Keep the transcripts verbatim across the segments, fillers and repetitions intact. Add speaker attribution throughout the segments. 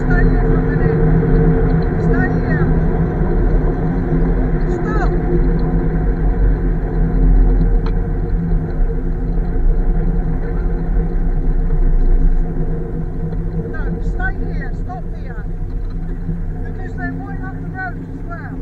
Speaker 1: stay here for a minute. Stay here. Stop. No, stay here. Stop here. Because they're right up the road as well.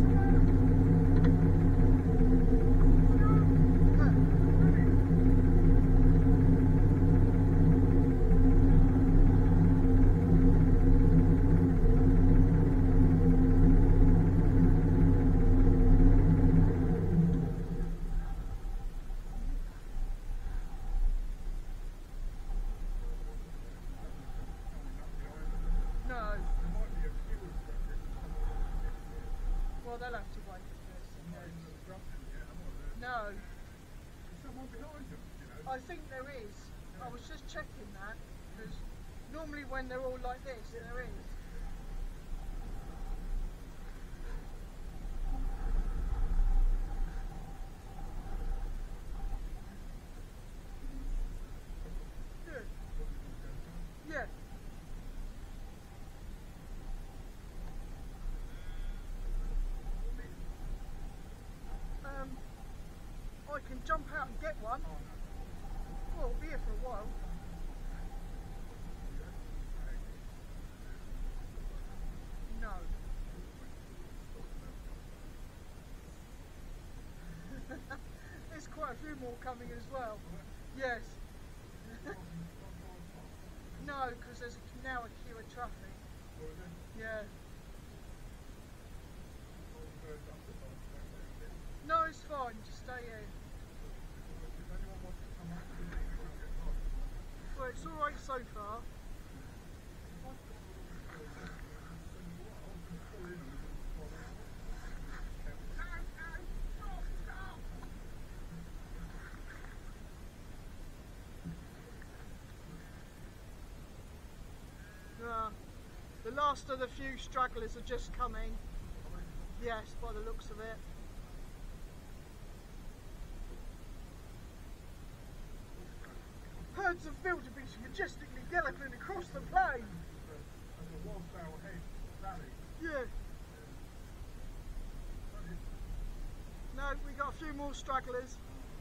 Speaker 1: Well, they'll have to wait for this. No. I think there is. I was just checking that, because normally when they're all like this, there is. Good. Yeah. I can jump out and get one. Well, it'll be here for a while. No. There's quite a few more coming as well. Yes. No, because there's now a queue of traffic. Yeah. No, it's fine. Just stay in. Well, it's all right so far. Uh, the last of the few stragglers are just coming. Yes, by the looks of it. Herds of wildebeest majestically galloping across the plain. Yeah. No, we got a few more stragglers.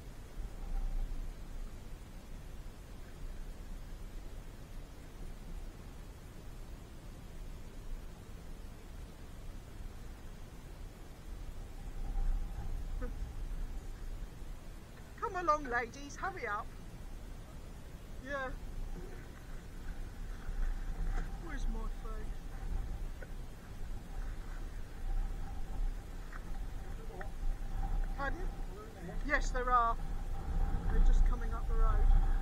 Speaker 1: Come along, ladies, hurry up. Yeah. Where's my phone? Pardon? Yes, there are. They're just coming up the road.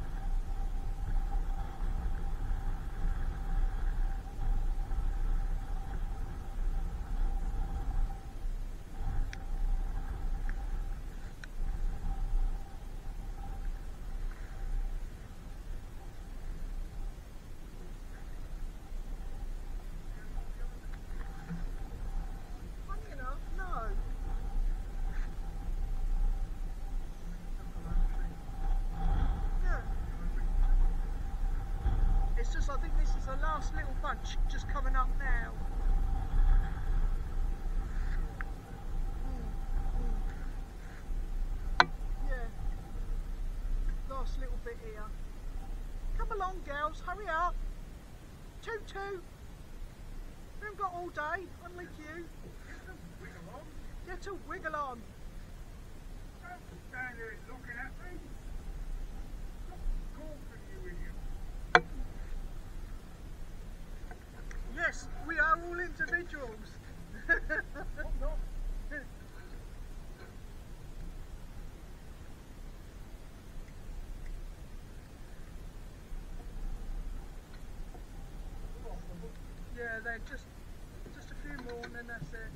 Speaker 1: I think this is the last little bunch just coming up now. Mm, mm. Yeah, last little bit here. Come along, girls, hurry up. Toot toot. We haven't got all day, unlike you. Get a wiggle on.
Speaker 2: Don't stand there looking at me. Stop talking, you idiot.
Speaker 1: Yes, we are all individuals. Yeah, they're just just a few more and then that's it.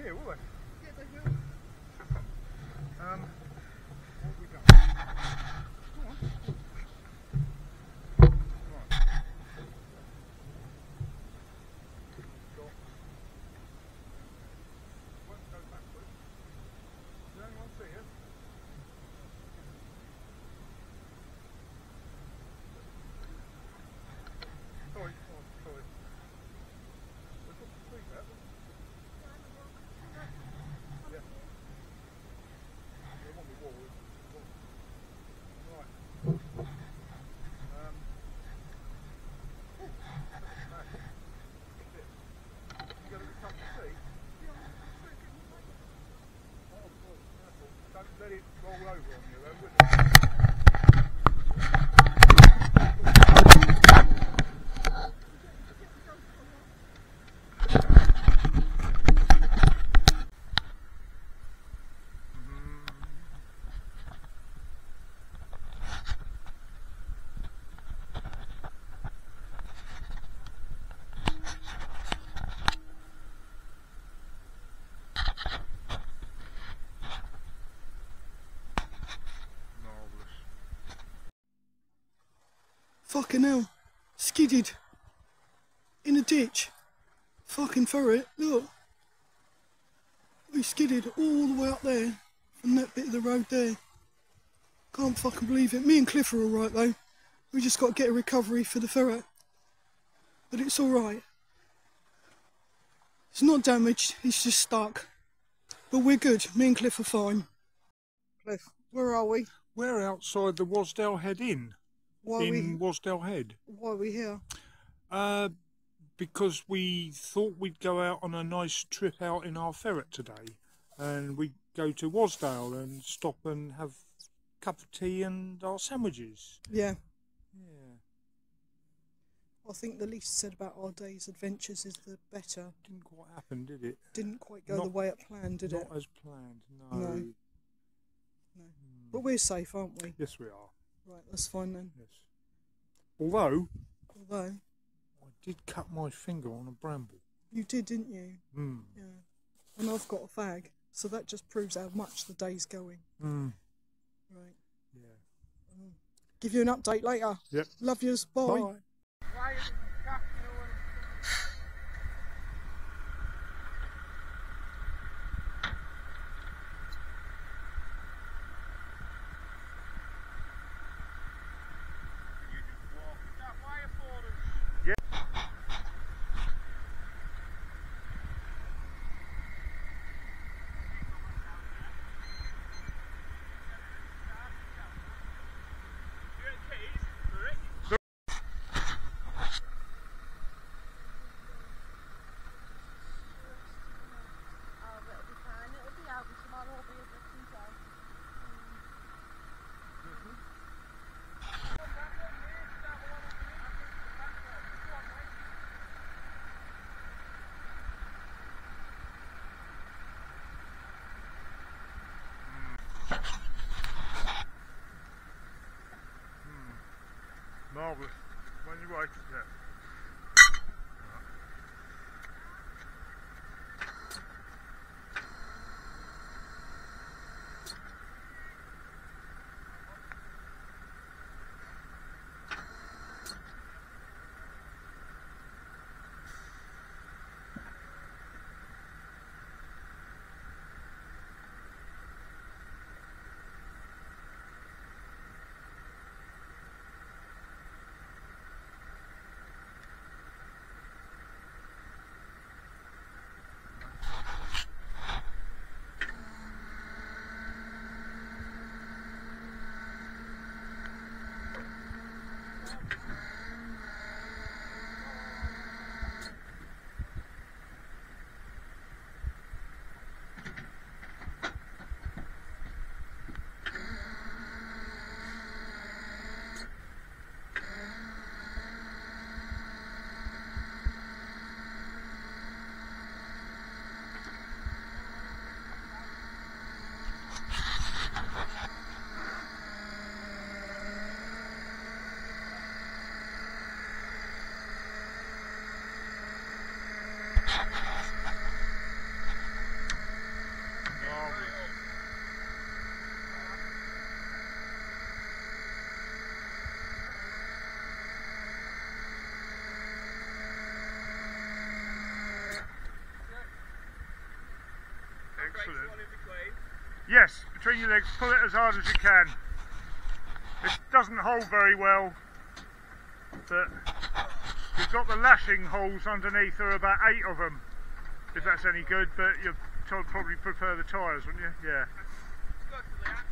Speaker 2: here, will they?
Speaker 1: Yeah, they will.
Speaker 2: Um, what have we done?
Speaker 1: Go on.
Speaker 2: Right. Got. Won't go backwards. Does anyone see it? Sorry, oh, sorry. We've got to speak that. Yeah. Yeah, I'm on the wall. Right. Um. Oh, that's nice. You got a cup of tea? Oh, boy, careful. Don't let it roll over on you, though, will it?
Speaker 1: Fucking hell. Skidded. In a ditch. Fucking ferret, look. We skidded all the way up there. From that bit of the road there. Can't fucking believe it. Me and Cliff are alright though. We just got to get a recovery for the ferret. But it's alright. It's not damaged, it's just stuck. But we're good. Me and Cliff are fine. Cliff, where are we?
Speaker 2: We're outside the Wasdale Head Inn.
Speaker 1: Why are
Speaker 2: in
Speaker 1: we,
Speaker 2: Wasdale Head.
Speaker 1: why are we here?
Speaker 2: Uh, because we thought we'd go out on a nice trip out in our ferret today, and we'd go to Wasdale and stop and have a cup of tea and our sandwiches.
Speaker 1: Yeah.
Speaker 2: Yeah.
Speaker 1: I think the least said about our day's adventures is the better.
Speaker 2: Didn't quite happen, did it?
Speaker 1: Didn't quite go
Speaker 2: Not-
Speaker 1: the way it planned, did
Speaker 2: Not
Speaker 1: it?
Speaker 2: as planned, no.
Speaker 1: No. No. But we're safe, aren't we?
Speaker 2: Yes, we are.
Speaker 1: Right, that's fine then.
Speaker 2: Yes. Although,
Speaker 1: Although,
Speaker 2: I did cut my finger on a bramble.
Speaker 1: you did, didn't you?
Speaker 2: Mm.
Speaker 1: Yeah. And I've got a fag, so that just proves how much the day's going.
Speaker 2: Mm.
Speaker 1: Right.
Speaker 2: Yeah.
Speaker 1: Mm. Give you an update later.
Speaker 2: Yep.
Speaker 1: Love yous. Bye.
Speaker 2: Bye. Marvellous. When you're right, yeah. Excellent. Yes, between your legs, pull it as hard as you can. It doesn't hold very well, but you've got the lashing holes underneath. There are about eight of them, if that's any good, but you'd probably prefer the tyres, wouldn't you? Yeah.